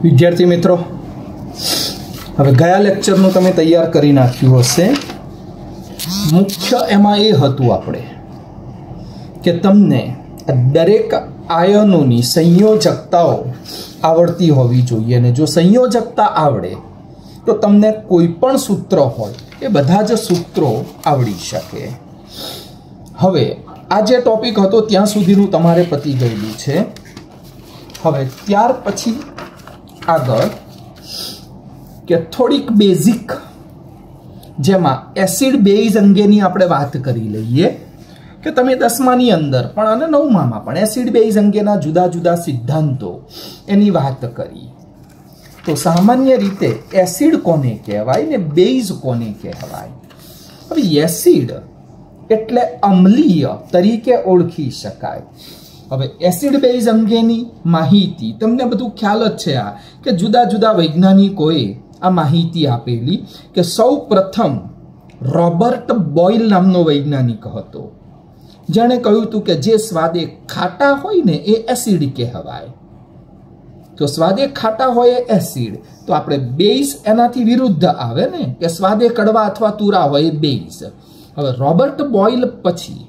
વિદ્યાર્થી મિત્રો, હવે ગયા લેક્ચરનું તમે તૈયાર કરી નાખ્યું હશે. મુખ્ય એમાં એ હતું આપણે કે તમને દરેક આયનોની સંયોજકતાઓ આવડતી હોવી જોઈએ, અને જો સંયોજકતા આવડે તો તમને કોઈ પણ સૂત્ર હોય એ બધા જ સૂત્રો આવડી શકે. હવે આ જે ટોપિક હતો ત્યાં સુધીનું તમારે પતી ગયેલું છે. હવે ત્યાર પછી આગળ કે થોડીક બેઝિક, જેમાં એસિડ બેઝ અંગેની આપણે વાત કરી લઈએ કે તમે 10માની અંદર પણ અને 9મામાં પણ એસિડ બેઝ અંગેના જુદા જુદા સિદ્ધાંતો એની વાત કરી. તો સામાન્ય રીતે એસિડ કોને કહેવાય ને બેઝ કોને કહેવાય? હવે એસિડ એટલે અમ્લીય તરીકે ઓળખી શકાય. હવે એસિડ બેઝ અંગેની માહિતી તમને બધું ખ્યાલ જ છે કે જુદા જુદા વૈજ્ઞાનિકોએ આ માહિતી આપેલી કે સૌ પ્રથમ રોબર્ટ બોઇલ નામનો વૈજ્ઞાનિક હતો, જેણે કહ્યું હતું કે જે સ્વાદે ખાટા હોય ને એ એસિડ કહેવાય. તો સ્વાદે ખાટા હોય એ એસિડ, તો આપણે બેઝ એનાથી વિરુદ્ધ આવે ને કે સ્વાદે કડવા અથવા તુરા હોય એ બેઝ. હવે રોબર્ટ બોઇલ પછી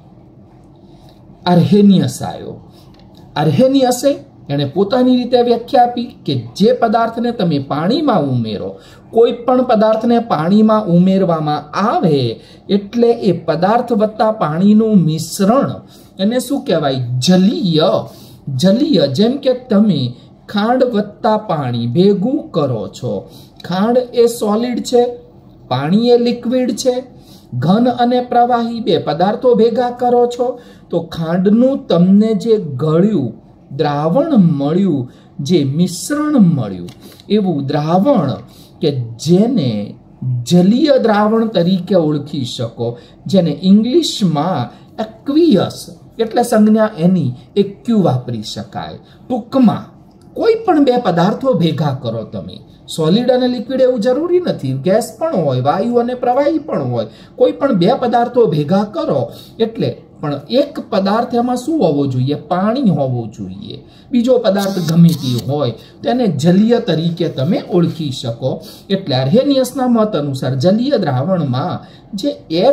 આર્હેનિયસ આવ્યો. આર્હેનિયસે એણે પોતાની રીતે વ્યાખ્યા આપી કે જે પદાર્થને તમે પાણીમાં ઉમેરો, કોઈ પણ પદાર્થને પાણીમાં ઉમેરવામાં આવે એટલે એ પદાર્થ વત્તા પાણીનું મિશ્રણ એને શું કહેવાય? જલીય. જલીય, જેમ કે તમે ખાંડ વત્તા પાણી ભેગું કરો છો. ખાંડ એ સોલિડ છે, પાણી એ લિક્વિડ છે. ઘન અને પ્રવાહી બે પદાર્થો ભેગા કરો છો તો ખાંડનું તમને જે ગળ્યું દ્રાવણ મળ્યું, જે મિશ્રણ મળ્યું, એવું દ્રાવણ કે જેને જલીય દ્રાવણ તરીકે ઓળખી શકો, જેને ઇંગ્લિશમાં એક્વિયસ એટલે સંજ્ઞા એની એક્યુ વાપરી શકાય. ટૂંકમાં કોઈ પણ બે પદાર્થો ભેગા કરો તમે, સોલિડ અને લિક્વિડ એવું જરૂરી નથી, ગેસ પણ હોય, વાયુ અને પ્રવાહી પણ હોય, કોઈ પણ બે પદાર્થો ભેગા કરો એટલે પણ એક પદાર્થ એમાં શું હોવો જોઈએ? પાણી હોવું જોઈએ. બીજો પદાર્થ ગમે તે હોય તેને જલીય તરીકે તમે ઓળખી શકો. એટલે આર્હેનિયસના મત અનુસાર જલીય દ્રાવણમાં જે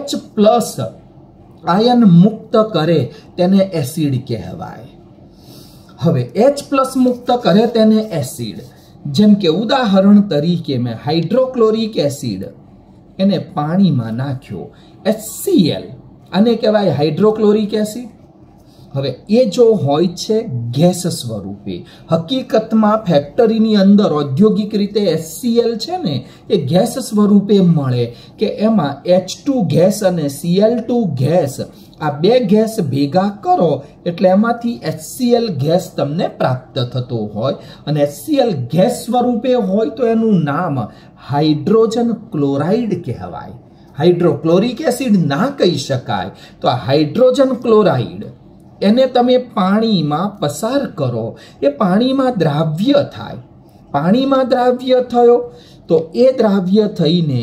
H+ આયન મુક્ત કરે તેને એસિડ કહેવાય. હવે H+ મુક્ત કરે તેને એસિડ, જેમ કે ઉદાહરણ તરીકે મેં હાઇડ્રોક્લોરિક એસિડ એને પાણીમાં નાખ્યો, HCl, આને કહેવાય હાઇડ્રોક્લોરિક એસિડ. હવે એ જો હોય છે ગેસ સ્વરૂપે, હકીકતમાં ફેક્ટરીની અંદર ઔદ્યોગિક રીતે HCl છે ને એ ગેસ સ્વરૂપે મળે કે એમાં H2 ગેસ અને Cl2 ગેસ, આ બે ગેસ ભેગા કરો એટલે એમાંથી HCl ગેસ તમને પ્રાપ્ત થતો હોય, અને HCl ગેસ સ્વરૂપે હોય તો એનું નામ હાઇડ્રોજન ક્લોરાઇડ કહેવાય. હાઇડ્રોક્લોરિક એસિડ ના કહી શકાય. તો આ હાઇડ્રોજન ક્લોરાઇડ એને તમે પાણીમાં પસાર કરો, એ પાણીમાં દ્રાવ્ય થાય. પાણીમાં દ્રાવ્ય થયો તો એ દ્રાવ્ય થઈને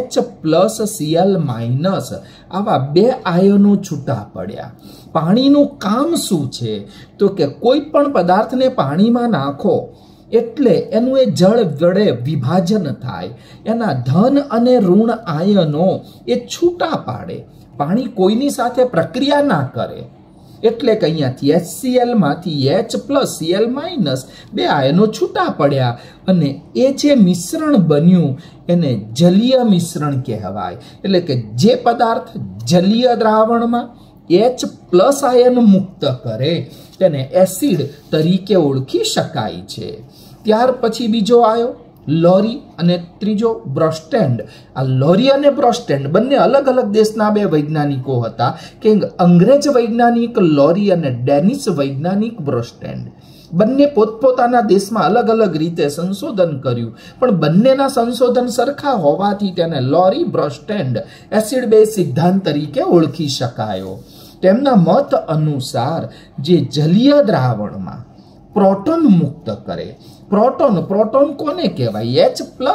H+Cl- આવા બે આયનો છૂટા પડ્યા. પાણીનું કામ શું છે? તો કે કોઈ પણ પદાર્થને પાણીમાં નાખો એટલે એનું એ જળ વડે વિભાજન થાય, એના ધન અને ઋણ આયનો એ છૂટા પાડે. પાણી કોઈની સાથે પ્રક્રિયા ના કરે એટલે કે અહીંયાથી HCl માંથી H+Cl- બે આયનો છૂટા પડ્યા, અને એ જે મિશ્રણ બન્યું એને જલીય મિશ્રણ કહેવાય. એટલે કે જે પદાર્થ જલીય દ્રાવણમાં H+ આયન મુક્ત કરે તેને એસિડ તરીકે ઓળખી શકાય છે. ત્યાર પછી બીજો આવ્યો લોરી અને ત્રીજો બ્રોસ્ટેન્ડ. આ લોરી અને બ્રોસ્ટેન્ડ બંને અલગ અલગ દેશના બે વૈજ્ઞાનિકો હતા, કે અંગ્રેજ વૈજ્ઞાનિક લોરી અને ડેનિશ વૈજ્ઞાનિક બ્રોસ્ટેન્ડ. બંને પોતપોતાના દેશમાં અલગ અલગ રીતે સંશોધન કર્યું, પણ બંનેના સંશોધન સરખા હોવાથી તેને લોરી બ્રોસ્ટેન્ડ એસિડ બેઝ સિદ્ધાંત તરીકે ઓળખી શકાયો. તેમના મત અનુસાર જે જલીય દ્રાવણમાં પ્રોટોન મુક્ત કરે, પ્રોટોન કોને કહેવાય?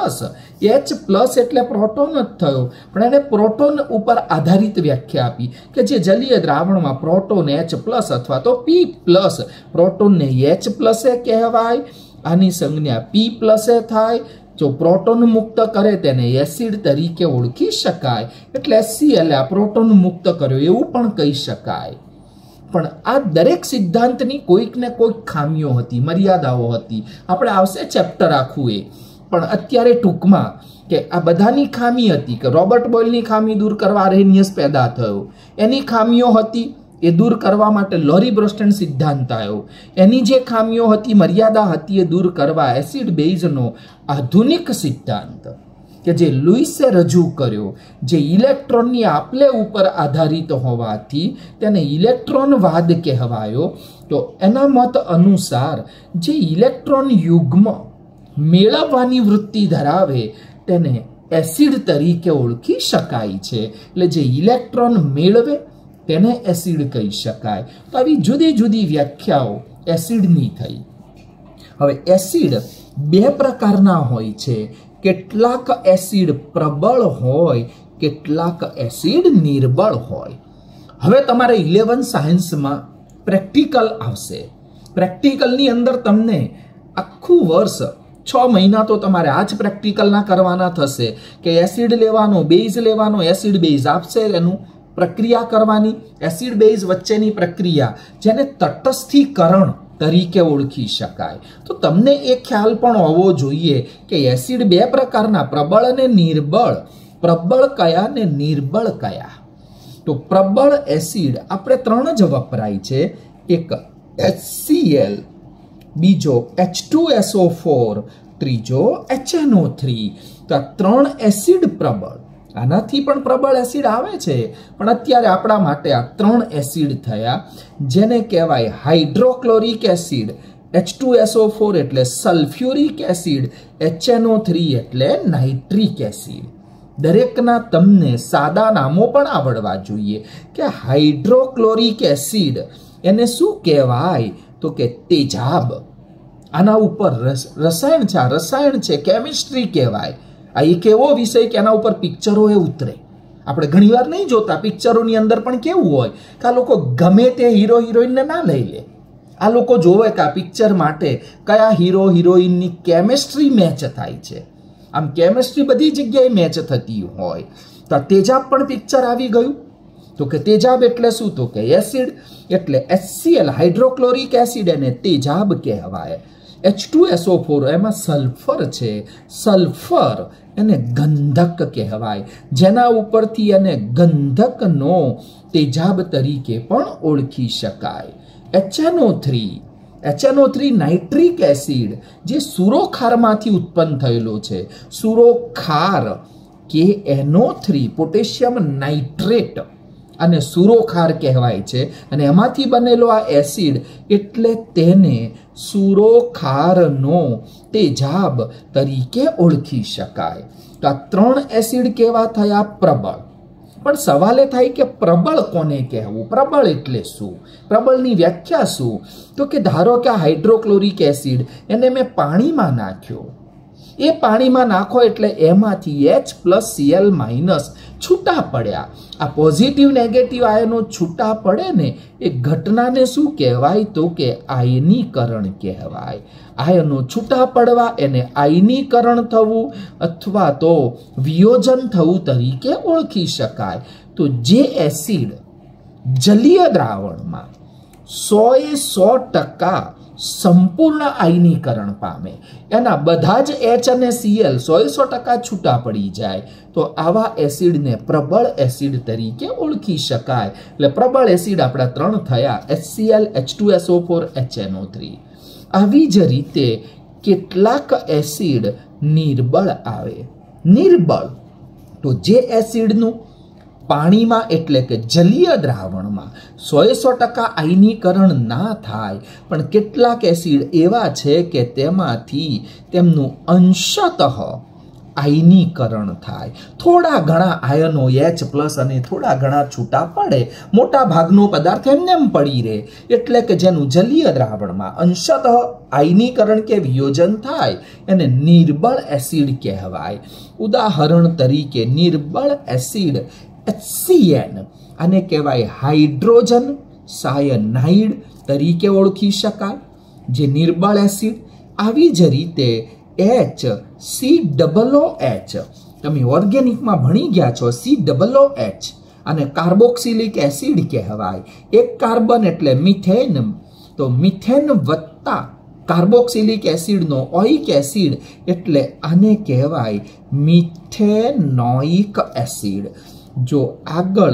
H+ એટલે પ્રોટોન જ થયો, પણ એને પ્રોટોન ઉપર આધારિત વ્યાખ્યા આપી કે જે જલીય દ્રાવણમાં પ્રોટોન H+ અથવા તો P+, પ્રોટોનને H+ કહેવાય આની સંજ્ઞા P+ થાય. જો પ્રોટોન મુક્ત કરે તેને એસિડ તરીકે ઓળખી શકાય. એટલે HCl આ પ્રોટોન મુક્ત કર્યો એવું પણ કહી શકાય. પણ આ દરેક સિદ્ધાંતની કોઈક ને કોઈક ખામીઓ હતી, મર્યાદાઓ હતી. આપણે આવશે ચેપ્ટર આખું એ, પણ અત્યારે ટૂંકમાં કે આ બધાની ખામી હતી કે રોબર્ટ બોયલની ખામી દૂર કરવા આર્હેનિયસ પેદા થયો, એની ખામીઓ હતી એ દૂર કરવા માટે લોરી બ્રોસ્ટેન સિદ્ધાંત આવ્યો. એની જે ખામીઓ હતી, મર્યાદા હતી, એ દૂર કરવા એસિડ બેઝનો આધુનિક સિદ્ધાંત કે જે લુઈસે રજૂ કર્યો, જે ઇલેક્ટ્રોનની આપલે ઉપર આધારિત હોવાથી તેને ઇલેક્ટ્રોનવાદ કહેવાયો. તો એના મત અનુસાર જે ઇલેક્ટ્રોન યુગ્મ મેળવવાની વૃત્તિ ધરાવે તેને એસિડ તરીકે ઓળખી શકાય છે. એટલે જે ઇલેક્ટ્રોન મેળવે તેને એસિડ કહી શકાય. તો આવી જુદી જુદી વ્યાખ્યાઓ એસિડની થઈ. હવે એસિડ બે પ્રકારના હોય છે. કેટલાક એસિડ પ્રબળ હોય, કેટલાક એસિડ નિર્બળ હોય. હવે તમારે 11 સાયન્સમાં પ્રેક્ટિકલ આવશે. પ્રેક્ટિકલની અંદર તમને આખું વર્ષ 6 મહિના તો તમારે આ જ પ્રેક્ટિકલના કરવાના થશે કે એસિડ લેવાનો, બેઝ લેવાનો, એસિડ બેઝ આપશે, એનું પ્રક્રિયા કરવાની, એસિડ બેઝ વચ્ચેની પ્રક્રિયા જેને તટસ્થીકરણ તરીકે ઓળખી શકાય. તો તમને એ ખ્યાલ પણ હોવો જોઈએ કે એસિડ બે પ્રકારના, પ્રબળ અને નિર્બળ. પ્રબળ કયા ને નિર્બળ કયા? તો પ્રબળ એસિડ આપણે 3 જ વપરાય છે. એક HCl, બીજો H2SO4, ત્રીજો HNO3. તો આ 3 એસિડ પ્રબળ. આનાથી પણ પ્રબળ એસિડ આવે છે, પણ અત્યારે આપણા માટે આ 3 એસિડ થયા જેને કહેવાય હાઇડ્રોક્લોરિક એસિડ. H2SO4 એટલે સલ્ફ્યુરિક એસિડ, HNO3 એટલે નાઇટ્રિક એસિડ. દરેકના તમને સાદા નામો પણ આવડવા જોઈએ કે હાઇડ્રોક્લોરિક એસિડ એને શું કહેવાય? તો કે તેજાબ. આના ઉપર રસાયણ છે, રસાયણ છે, કેમિસ્ટ્રી કહેવાય. આ એક એવો વિષય કે એના ઉપર પિક્ચરો એ ઉતરે. આપણે ઘણીવાર નહીં જોતા, પિક્ચરોની અંદર પણ કેવું હોય કે આ લોકો ગમે તે હીરો હિરોઈનને ના લઈ લે. આ લોકો જોવે કે આ પિક્ચર માટે કયા હીરો હિરોઈનની કેમિસ્ટ્રી મેચ થાય છે. આમ કેમિસ્ટ્રી બધી જગ્યાએ મેચ થતી હોય. તો આ તેજાબ પણ પિક્ચર આવી ગયું. તો કે તેજાબ એટલે શું? તો કે એસિડ. એટલે HCl હાઇડ્રોક્લોરિક એસિડ એને તેજાબ કહેવાય. H2SO4 એમાં સલ્ફર છે. સલ્ફર એને ગંધક કહેવાય, જેના ઉપરથી એને ગંધકનો તેજાબ તરીકે પણ ઓળખી શકાય. HNO3 નાઇટ્રિક એસિડ જે સુરોખારમાંથી ઉત્પન્ન થયેલો છે. સુરોખાર KNO3 પોટેશિયમ નાઇટ્રેટ અને સુરોખાર કહેવાય છે, અને એમાંથી બનેલો આ એસિડ એટલે તેને સુરોખારનો તેજાબ તરીકે ઓળખી શકાય. તો આ 3 એસિડ કેવા થયા? પ્રબળ. પણ સવાલ એ થાય કે પ્રબળ કોને કહેવું? પ્રબળ એટલે શું? પ્રબળની વ્યાખ્યા શું? તો કે ધારો કે આ હાઇડ્રોક્લોરિક એસિડ એને મેં પાણીમાં નાખ્યો. એ પાણીમાં નાખો એટલે એમાંથી H+Cl- છૂટા પડ્યા. આ પોઝિટિવ નેગેટિવ આયનો છૂટા પડે ને એ ઘટનાને શું કહેવાય? તો કે આયનીકરણ કહેવાય. આયનો છૂટા પડવા એને આયનીકરણ થવું અથવા તો વિયોજન થવું તરીકે ઓળખી શકાય. તો જે એસિડ જલીય દ્રાવણમાં 100% સંપૂર્ણ આયનીકરણ પામે, એના બધા જ H અને Cl 100% છૂટા પડી જાય, તો આવા એસિડને પ્રબળ એસિડ તરીકે ઓળખી શકાય. એટલે પ્રબળ એસિડ આપણા 3 થયા: HCl, H2SO4, HNO3. આવી જ રીતે કેટલાક એસિડ નિર્બળ આવે. નિર્બળ તો જે એસિડનું પાણીમાં એટલે કે જલીય દ્રાવણમાં 100% આયનીકરણ ના થાય, પણ કેટલાક એસિડ એવા છે કે તેમાંથી તેમનું અંશતઃ આયનીકરણ થાય. થોડા ઘણા આયનો H+ અને થોડા ઘણા છૂટા પડે, મોટા ભાગનો પદાર્થ એમને એમ પડી રહે. એટલે કે જેનું જલીય દ્રાવણમાં અંશતઃ આયનીકરણ કે વિયોજન થાય એને નિર્બળ એસિડ કહેવાય. ઉદાહરણ તરીકે નિર્બળ એસિડ HCN આને કહેવાય હાઇડ્રોજન સાયનાઇડ તરીકે ઓળખી શકાય. જે નિર્બળ એસિડ આવી જ રીતે HCOOH તમે ઓર્ગેનિકમાં ભણી ગયા છો. COOH અને કાર્બોક્સિલિક એસિડ કહેવાય. એક કાર્બન એટલે મિથેન, તો મિથેન વત્તા કાર્બોક્સિલિક એસિડનો ઓઇક એસિડ એટલે આને કહેવાય મિથેનોઇક એસિડ. જો આગળ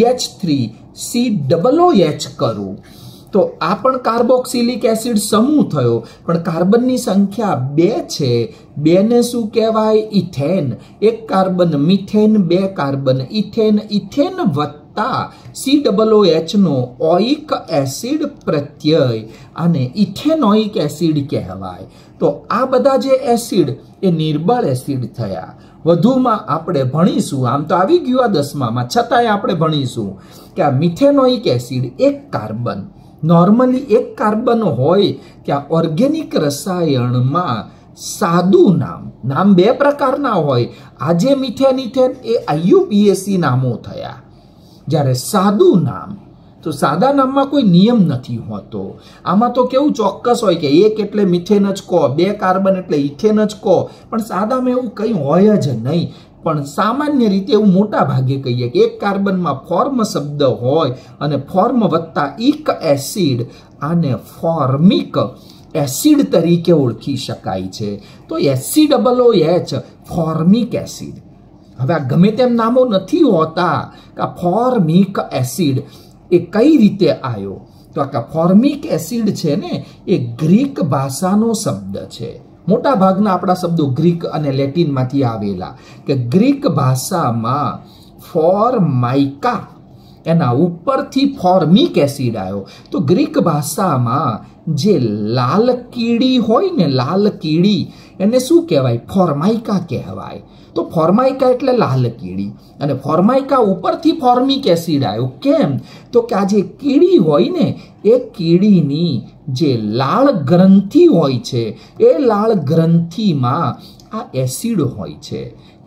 CH3COOH કરું તો આ પણ કાર્બોક્સિલિક એસિડ સમૂહ થયો, પણ કાર્બનની સંખ્યા 2 છે. 2 ને શું કહેવાય? ઇથેન. એક carbon methane, 2 carbon ethane. Ethane વત્તા COOH નો ઓઇક એસિડ પ્રત્યય અને ઇથેનોઇક એસિડ કહેવાય. તો આ બધા જે એસિડ એ નિર્બળ એસિડ થયા. વધુમાં આપણે ભણીશું, આમ તો આવી ગયું આ 10મામાં, છતાંય આપણે ભણીશું કે આ મિથેનોઇક એસિડ એક કાર્બન, નોર્મલી એક કાર્બન હોય ત્યાં ઓર્ગેનિક રસાયણમાં સાદું નામ 2 પ્રકારના હોય. આજે મિથેન ઇથેન એ IUPAC નામો થયા. જ્યારે સાદું નામ, તો સાદા નામમાં કોઈ નિયમ નથી હોતો. આમાં તો કેવું ચોક્કસ હોય કે એક એટલે મિથેન જ કહો, 2 કાર્બન એટલે ઇથેન જ કહો, પણ સાદામાં એવું કંઈ હોય જ નહીં. પણ સામાન્ય રીતે એવું મોટા ભાગે કહીએ કે એક કાર્બનમાં ફોર્મ શબ્દ હોય અને ફોર્મ વત્તા ઇક એસિડ, આને ફોર્મિક એસિડ તરીકે ઓળખી શકાય છે. તો HCOOH ફોર્મિક એસિડ. હવે આ ગમે તેમ નામો નથી હોતા કે ફોર્મિક એસિડ એ કઈ રીતે આવ્યો? તો આ ફોર્મિક એસિડ છે ને એ ગ્રીક ભાષાનો શબ્દ છે. મોટા ભાગના આપણા શબ્દો ગ્રીક અને લેટિનમાંથી આવેલા. કે ગ્રીક ભાષામાં ફોર્માઇકા, એના ઉપરથી ફોર્મિક એસિડ આવ્યો. તો ગ્રીક ભાષામાં જે લાલ કીડી હોય ને, લાલ કીડી, એને શું કહેવાય? ફોર્માઇકા કહેવાય. તો ફોર્માઇકા એટલે લાલ કીડી, અને ફોર્માઇકા ઉપરથી ફોર્મિક એસિડ આવ્યો. કેમ? તો કે આ જે કીડી હોય ને, એ કીડીની જે લાળ ગ્રંથિ હોય છે, એ લાળ ગ્રંથિમાં આ એસિડ હોય છે.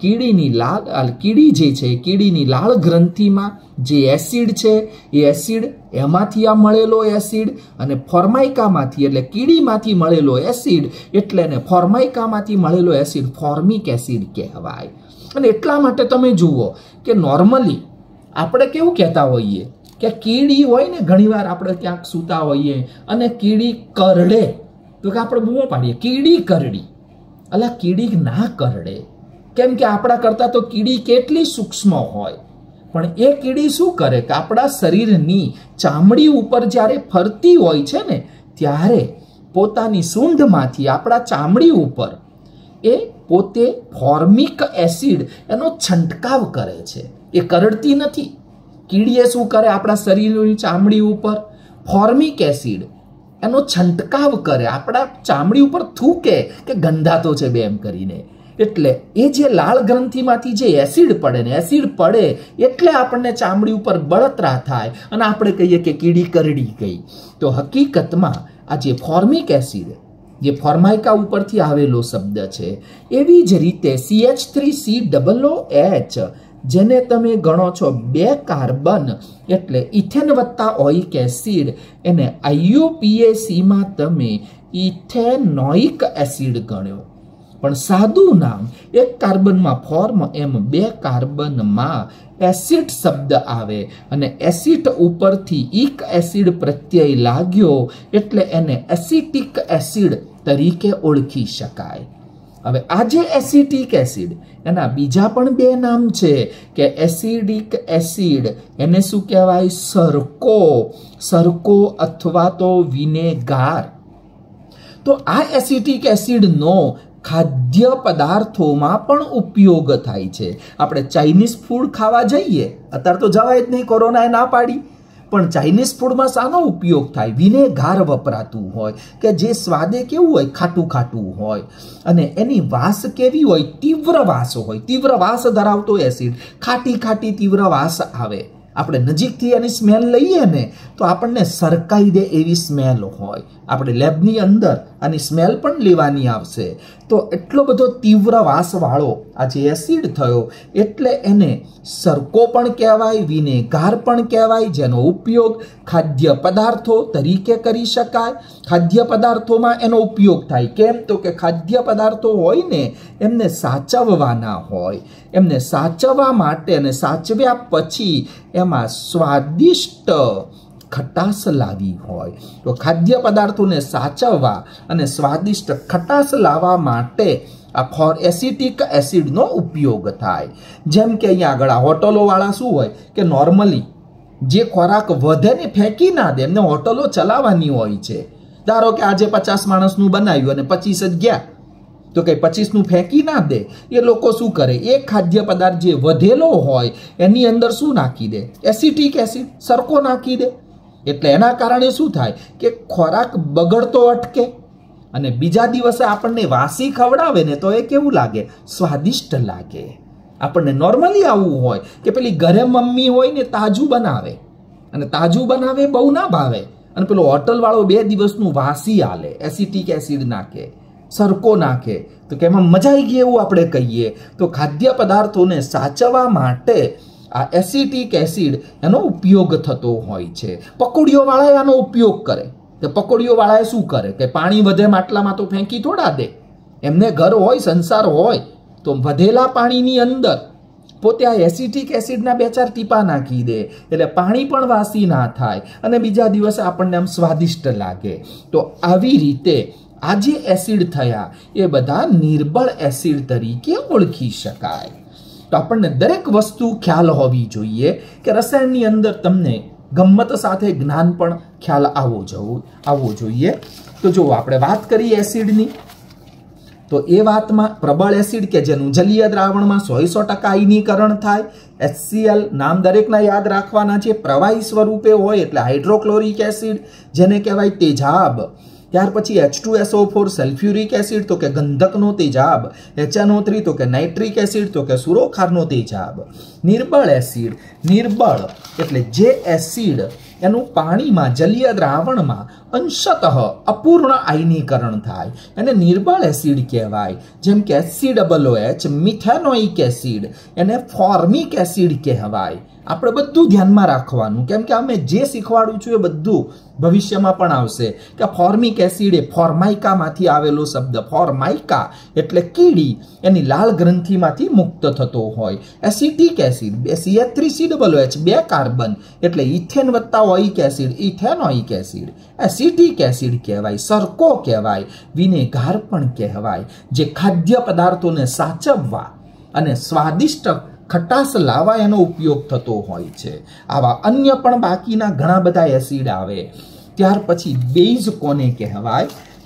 કીડી જે છે, કીડીની લાળ ગ્રંથિમાં જે એસિડ છે, એ એસિડ એમાંથી આ મળેલો એસિડ, અને ફોર્માઇકામાંથી એટલે કીડીમાંથી મળેલો એસિડ, એટલે એને ફોર્માઇકામાંથી મળેલો એસિડ ફોર્મિક એસિડ કહેવાય. અને એટલા માટે તમે જુઓ કે નોર્મલી આપણે કેવું કહેતા હોઈએ કે કીડી હોય ને, ઘણીવાર આપણે ક્યાંક સૂતા હોઈએ અને કીડી કરડે તો કે આપણે બૂમો પાડીએ, કીડી કરડી. અલા, કીડી ના કરડે. કેમ કે આપણા કરતાં તો કીડી કેટલી સૂક્ષ્મ હોય. પણ એ કીડી શું કરે કે આપણા શરીરની ચામડી ઉપર જ્યારે ફરતી હોય છે ને, ત્યારે પોતાની સૂંઢમાંથી આપણા ચામડી ઉપર એ પોતે ફોર્મિક એસિડ એનો છંટકાવ કરે છે. એ કરડતી નથી. કીડીએ શું કરે? આપણા શરીરની ચામડી ઉપર ફોર્મિક એસિડ એનો છંટકાવ કરે, આપણા ચામડી ઉપર થૂકે કે ગંધાતો છે બે એમ કરીને. એટલે એ જે લાળ ગ્રંથિમાંથી જે એસિડ પડે ને, એસિડ પડે એટલે આપણને ચામડી ઉપર બળતરા થાય અને આપણે કહીએ કે કીડી કરડી ગઈ. તો હકીકતમાં આ જે ફોર્મિક એસિડ, જે ફોર્માઇકા ઉપરથી આવેલો શબ્દ છે, એવી જ રીતે CH3COOH જેને તમે ગણો છો 2 કાર્બન એટલે ઇથેન વત્તા ઓઇક એસિડ, એને IUPACમાં તમે ઇથેનોઇક એસિડ ગણ્યો. પણ સાદું નામ, એક કાર્બનમાં ફોર્મ, એમ 2 કાર્બનમાં એસિડ શબ્દ આવે અને એસિડ ઉપરથી ઇક એસિડ પ્રત્યય લાગ્યો એટલે એને એસિટિક એસિડ તરીકે ઓળખી શકાય. હવે આ જે એસિટિક એસિડ, એના બીજા પણ 2 નામ છે કે એસિડિક એસિડ, એને શું કહેવાય? સરકો અથવા તો વિનેગાર. તો આ એસિટિક એસિડનો ખાદ્ય પદાર્થોમાં પણ ઉપયોગ થાય છે. આપણે ચાઇનીઝ ફૂડ ખાવા જઈએ, અત્યારે તો જવાય જ નહીં, કોરોનાએ ના પાડી, પણ ચાઇનીઝ ફૂડમાં શાનો ઉપયોગ થાય? વિનેગાર વપરાતું હોય કે જે સ્વાદે કેવું હોય? ખાટું ખાટું હોય, અને એની વાસ કેવી હોય? તીવ્ર વાસ હોય. તીવ્ર વાસ ધરાવતો એસિડ, ખાટી ખાટી તીવ્ર વાસ આવે. આપણે નજીકથી એની સ્મેલ લઈએ ને તો આપણને સરકાઈ દે એવી સ્મેલ હોય. આપણે લેબની અંદર આની સ્મેલ પણ લેવાની આવશે. તો એટલો બધો તીવ્ર વાસવાળો આ જે એસિડ થયો એટલે એને સરકો પણ કહેવાય, વિનેગાર પણ કહેવાય, જેનો ઉપયોગ ખાદ્ય પદાર્થો તરીકે કરી શકાય. ખાદ્ય પદાર્થોમાં એનો ઉપયોગ થાય. કેમ? તો કે ખાદ્ય પદાર્થો હોય ને એમને સાચવવાના હોય. એમને સાચવવા માટે અને સાચવ્યા પછી એમાં સ્વાદિષ્ટ ખટાશ લાવી હોય. તો ખાદ્ય પદાર્થોને સાચવવા અને સ્વાદિષ્ટ ખટાશ લાવવા માટે આ એસિટિક એસિડનો ઉપયોગ થાય. જેમ કે અહીંયા આગળ આ હોટલોવાળા શું હોય કે નોર્મલી જે ખોરાક વધે ને ફેંકી ના દે, એમને હોટલો ચલાવવાની હોય છે. ધારો કે આજે 50 માણસનું બનાવ્યું અને 25 જ ગયા, તો કઈ 25નું ફેંકી ના દે. એ લોકો શું કરે, એક ખાદ્ય પદાર્થ જે વધેલો હોય એની અંદર શું નાખી દે? એસિટિક એસિડ, સરકો નાખી દે. એટલે એના કારણે શું થાય કે ખોરાક બગડતો અટકે અને બીજા દિવસે આપણને વાસી ખવડાવે ને તો એ કેવું લાગે? સ્વાદિષ્ટ લાગે. આપણને નોર્મલી આવું હોય કે પેલી ઘરે મમ્મી હોય ને તાજું બનાવે, અને તાજું બનાવે બહુ ના ભાવે, અને પેલો હોટલવાળો 2 દિવસનું વાસી આલે, એસિટિક એસિડ નાખે, સરકો નાખે, તો કે એમાં મજા આવી ગઈ એવું આપણે કહીએ. તો ખાદ્ય પદાર્થોને સાચવવા માટે આ એસિટિક એસિડ એનો ઉપયોગ થતો હોય છે. પકોડીઓવાળા આનો ઉપયોગ કરે. કે પકોડીઓવાળાએ શું કરે કે પાણી વધે માટલામાં તો ફેંકી થોડા દે. એમને ઘર હોય, સંસાર હોય, તો વધેલા પાણીની અંદર પોતે આ એસિટિક એસિડના 2-4 ટીપા નાખી દે, એટલે પાણી પણ વાસી ના થાય અને બીજા દિવસે આપણને આમ સ્વાદિષ્ટ લાગે. તો આવી રીતે આ જે એસિડ થયા એ બધા નિર્બળ એસિડ તરીકે ઓળખી શકાય. તો આપણને દરેક વસ્તુ ખ્યાલ હોવી જોઈએ કે રસાયણની અંદર તમને ગમ્મત સાથે જ્ઞાન પણ ખ્યાલ આવવો જોઈએ. તો જો આપણે વાત કરી એસિડની, તો એ વાતમાં પ્રબળ એસિડ કે જેનું જલીય દ્રાવણમાં 100% આયનીકરણ થાય, HCl નામ દરેકના યાદ રાખવાના છે. પ્રવાહી સ્વરૂપે હોય એટલે હાઇડ્રોક્લોરિક એસિડ જેને કહેવાય તેજાબ. ત્યાર પછી H2SO4 સલ્ફ્યુરિક એસિડ તો કે ગંધકનો તેજાબ, HNO3 તો કે નાઇટ્રિક એસિડ તો કે સુરોખારનો તેજાબ. નિર્બળ એસિડ, નિર્બળ એટલે જે એસિડ એનું પાણીમાં જલીય દ્રાવણમાં અંશતઃ અપૂર્ણ આયનીકરણ થાય એને નિર્બળ એસિડ કહેવાય. જેમ કે HCOOH મિથેનોઇક એસિડ, એને ફોર્મિક એસિડ કહેવાય. આપણે બધું ધ્યાનમાં રાખવાનું, કેમ કે અમે જે શીખવાડું છું એ બધું ભવિષ્યમાં પણ આવશે. કે ફોર્મિક એસિડ એ ફોર્માઇકામાંથી આવેલો શબ્દ. ફોર્માઇકા એટલે કીડી, એની લાળ ગ્રંથિમાંથી મુક્ત થતો હોય. એસિટિક એસિડ CH3COOH 2 કાર્બન એટલે ઇથેન વત્તા oic acid, ethanoic acid. Acetic acid કહેવાય, સરકો કહેવાય, વિનેગાર પણ કહેવાય, જે ખાદ્ય પદાર્થોને સાચવવા અને સ્વાદિષ્ટ ખટાશ લાવવા એનો ઉપયોગ થતો હોય છે. આવા અન્ય પણ બાકીના ઘણા બધા એસિડ આવે. ત્યાર પછી બેઝ કોને કહેવાય?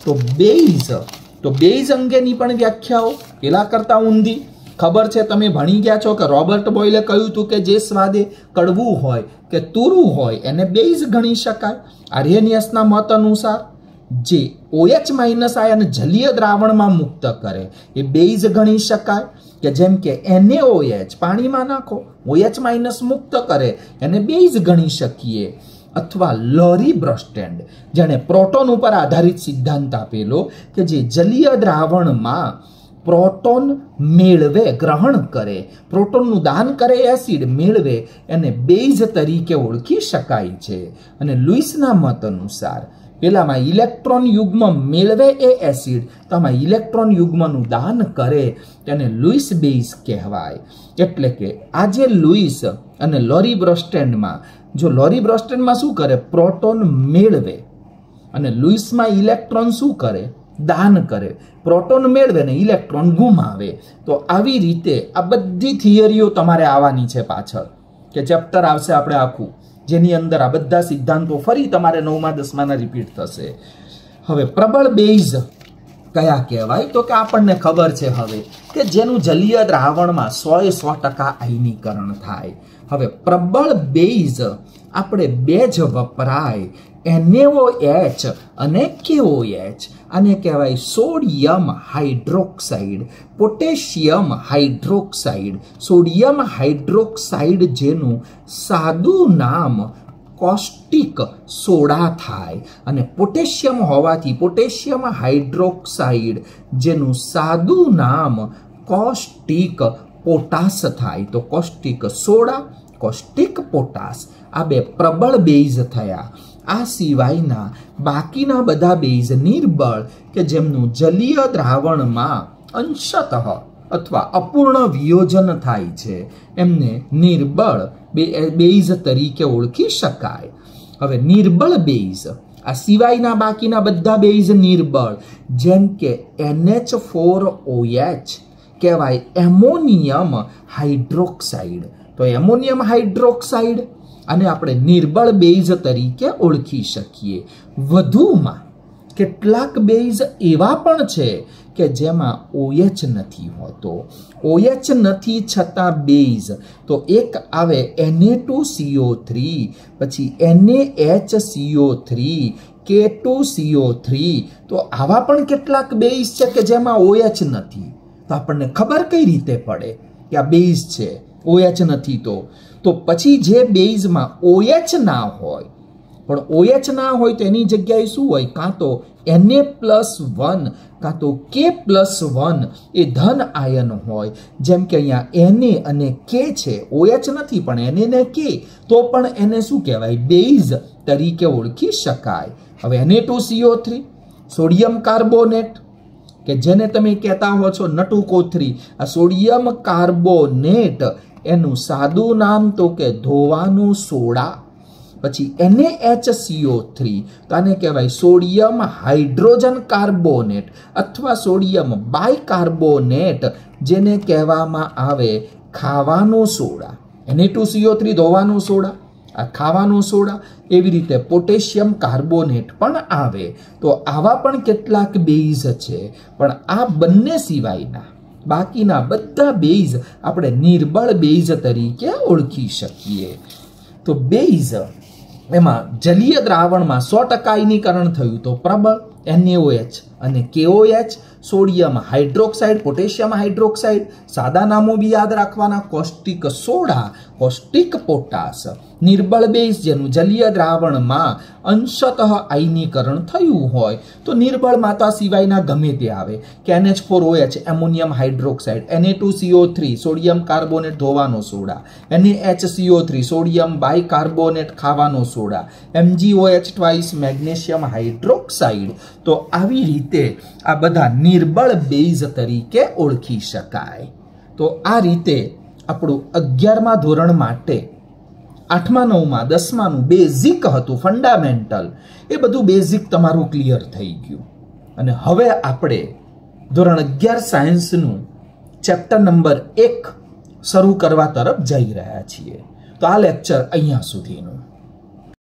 તો બેઝ અંગેની પણ વ્યાખ્યાઓ પેલા કરતા ઊંધી. ખબર છે, તમે ભણી ગયા છો કે રોબર્ટ બોયલે કહ્યું હતું કે જે સ્વાદે કડવું હોય કે તુરું હોય એને બેઝ ગણી શકાય. આર્હેનિયસના મત અનુસાર જે OH- આયન જલીય દ્રાવણમાં મુક્ત કરે એ બેઝ ગણી શકાય. કે જેમ કે NaOH પાણીમાં નાખો, OH- મુક્ત કરે એને બેઝ ગણી શકીએ. અથવા લોરી બ્રોસ્ટેન્ડ જેણે પ્રોટોન ઉપર આધારિત સિદ્ધાંત આપેલો કે જે જલીય દ્રાવણમાં પ્રોટોન મેળવે, ગ્રહણ કરે, પ્રોટોનનું દાન કરે, એસિડ મેળવે, એને બેઝ તરીકે ઓળખી શકાય છે. અને લુઈસના મત અનુસાર પેલામાં ઇલેક્ટ્રોન યુગ્મ મેળવે એ એસિડ, તો આમાં ઇલેક્ટ્રોન યુગ્મનું દાન કરે તેને લુઈસ બેઝ કહેવાય. એટલે કે આ જે લુઈસ અને લોરી બ્રોસ્ટેન્ડમાં, જો લોરી બ્રોસ્ટેન્ડમાં શું કરે? પ્રોટોન મેળવે, અને લુઈસમાં ઇલેક્ટ્રોન શું કરે? દાન કરે. પ્રોટોન મેળવે ને ઇલેક્ટ્રોન ગુમાવે. તો આવી રીતે આ બધી થિયરીઓ તમારે આવવાની છે પાછળ, કે ચેપ્ટર આવશે આપણે આખું, જેની અંદર આ બધા સિદ્ધાંતો ફરી તમારે 9મા 10માના રિપીટ થશે. હવે પ્રબળ બેઝ કયા કહેવાય? તો કે આપણને ખબર છે હવે કે જેનું જલીય દ્રાવણમાં 100% આયનીકરણ થાય. હવે પ્રબળ બેઝ આપણે 2 જ વપરાય, NaOH અને KOH. આને કહેવાય sodium hydroxide, potassium hydroxide. Sodium hydroxide જેનું સાદું નામ કોસ્ટિક સોડા થાય અને પોટેશિયમ હોવાથી પોટેશિયમ હાઇડ્રોક્સાઇડ જેનું સાદું નામ કોસ્ટિક પોટાશ થાય. તો કોસ્ટિક સોડા, કોસ્ટિક પોટાશ આ બે પ્રબળ બેઝ થયા. આ સિવાયના બાકીના બધા બેઝ નિર્બળ કે જેમનું જલીય દ્રાવણમાં અંશતઃ અથવા અપૂર્ણ વિયોજન થાય છે એમને નિર્બળ બેઝ તરીકે ઓળખી શકાય. હવે નિર્બળ બેઝ આ સિવાયના બાકીના બધા બેઝ નિર્બળ જેમ કે NH4OH કહેવાય એમોનિયમ હાઇડ્રોક્સાઇડ. તો એમોનિયમ હાઇડ્રોક્સાઇડ અને આપણે નિર્બળ બેઝ તરીકે ઓળખી શકીએ. વધુમાં કેટલાક બેઝ એવા પણ છે કે જેમાં OH નથી હોતો. OH નથી છતાં બેઝ તો એક આવે Na2CO3, પછી NaHCO3, K2CO3. તો આવા પણ કેટલાક બેઝ છે કે જેમાં OH નથી. તો આપણને ખબર કઈ રીતે પડે કે આ બેઝ છે, OH નથી? તો પછી જે બેઝમાં OH ના હોય પણ OH ના હોય તો એની જગ્યાએ શું હોય? કાં તો Na+1 કાં તો K+1 એ ધન આયન હોય. જેમ કે અહીંયા Na અને K છે, OH નથી પણ Na ને K, તો પણ એને શું કહેવાય? બેઝ તરીકે ઓળખી શકાય. હવે Na2CO3 સોડિયમ કાર્બોનેટ કે જેને તમે કહેતા હો છો નટુ કોથરી, આ સોડિયમ કાર્બોનેટ એનું સાદું નામ તો કે ધોવાનું સોડા. પછી NaHCO3 તો આને કહેવાય સોડિયમ હાઇડ્રોજન કાર્બોનેટ અથવા સોડિયમ બાયકાર્બોનેટ જેને કહેવામાં આવે ખાવાનો સોડા. Na2CO3 ધોવાનો સોડા, આ ખાવાનો સોડા. એવી રીતે પોટેશિયમ કાર્બોનેટ પણ આવે. તો આવા પણ કેટલાક બેઝ છે. પણ આ બંને સિવાયના બાકીના બધા બેઝ આપણે નિર્બળ બેઝ તરીકે ઓળખી શકીએ. તો બેઝ એમાં જલીય દ્રાવણમાં 100% આયનીકરણ થયું તો પ્રબળ NaOH અને KOH, sodium hydroxide, potassium hydroxide, સાદા નામો બી યાદ રાખવાના, કોસ્ટિક સોડા, કોસ્ટિક પોટાશ. નિર્બળ બેઝ જેનું જલીય દ્રાવણમાં અંશતઃ આયનીકરણ થયું હોય તો નિર્બળમાં તો આ સિવાયના ગમે તે આવે કે NH4OH ammonium hydroxide, Na2CO3 sodium carbonate ધોવાનો સોડા, NaHCO3 સોડિયમ બાયકાર્બોનેટ ખાવાનો સોડા, MgOH મેગ્નેશિયમ હાઇડ્રોક્સાઇડ. તો આવી રીતે આ બધા નિર્બળ બેઝ તરીકે ઓળખી શકાય. તો આ રીતે આપણું 11મા ધોરણ માટે 8મા 9મા 10માનું બેઝિક હતું, ફંડામેન્ટલ. એ બધું બેઝિક તમારું ક્લિયર થઈ ગયું. અને હવે આપણે ધોરણ 11 સાયન્સનું ચેપ્ટર નંબર 1 શરૂ કરવા તરફ જઈ રહ્યા છીએ. તો આ લેક્ચર અહીંયા સુધીનું.